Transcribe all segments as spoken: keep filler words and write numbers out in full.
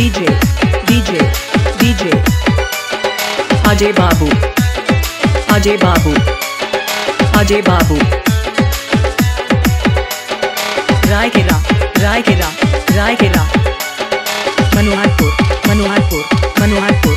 DJ DJ DJ Ajay बाबू अजय बाबू अजय बाबू रायकेरा रायकेरा रायकेरा मनोहरपुर मनोहरपुर मनोहरपुर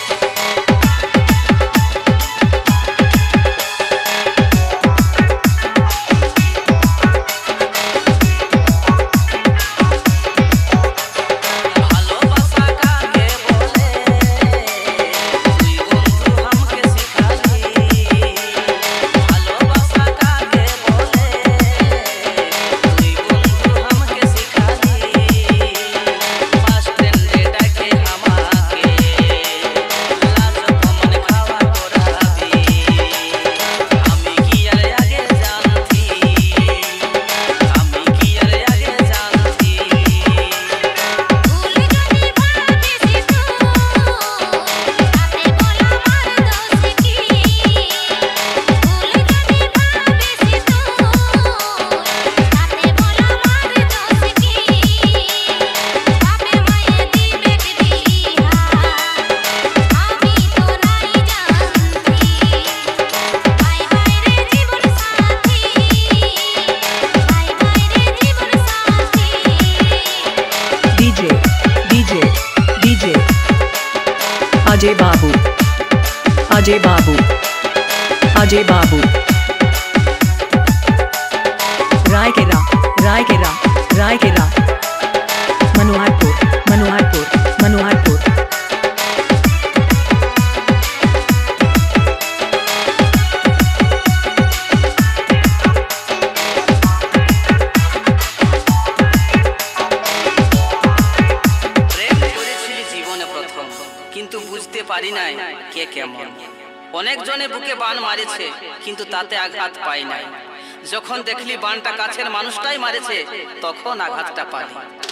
अजय बाबू अजय बाबू अजय बाबू रायकेरा रायकेरा रायकेरा मनोहरपुर मनोहरपुर मनोहरपुर কিন্তু বুঝতে পারি নাই কে কেমন অনেক জনে বুকে বান মারেছে কিন্তু তাতে আঘাত পাই নাই যখন দেখলি বানটা কাছের মানুষটাই মারেছে তখন আঘাতটা পাই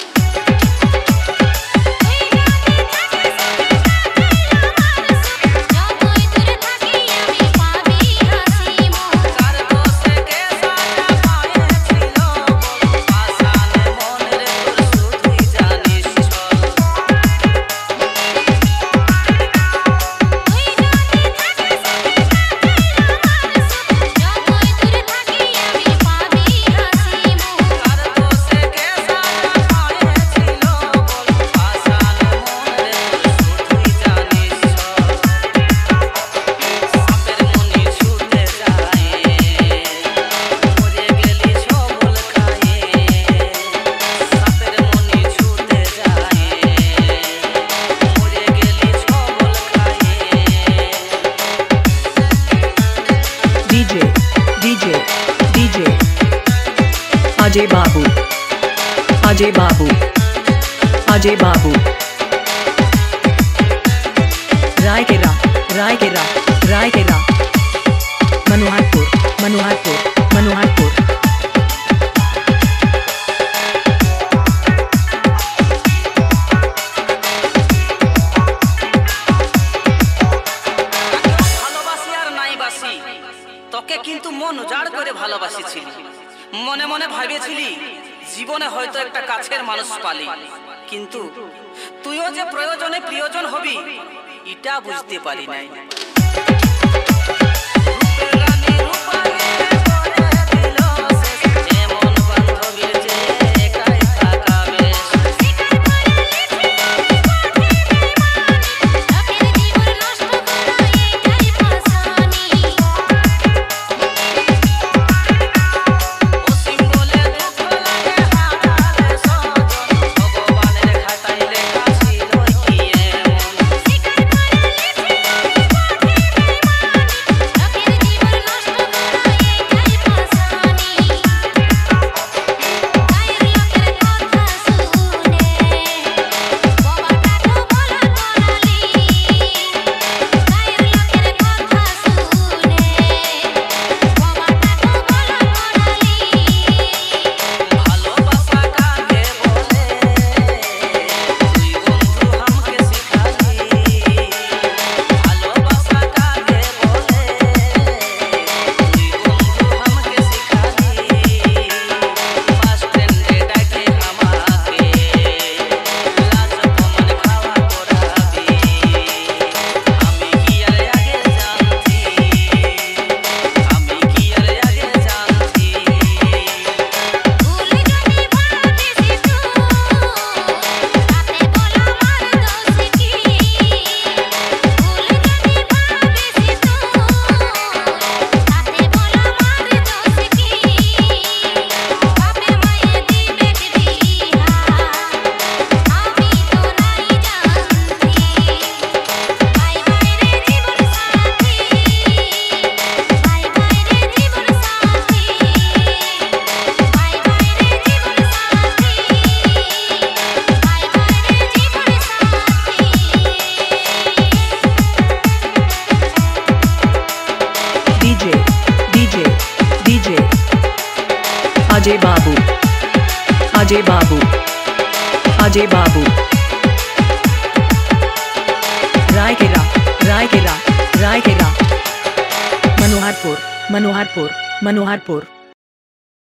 अजय बाबू अजय बाबू अजय बाबू रायकेरा रायकेरा रायकेरा मनोहरपुर मनोहरपुर मनोहरपुर তোকে কিন্তু মন উজাড় করে ভালোবাসিছিলি মনে মনে ভাবেছিলি জীবনে হয়তো একটা কাছের মানুষ পালি কিন্তু তুইও যে প্রয়োজনে প্রিয়জন হবি এটা বুঝতে পারি নাই Bye. अजय बाबू अजय बाबू अजय बाबू रायकेरा रायकेरा रायकेरा मनोहरपुर मनोहरपुर मनोहरपुर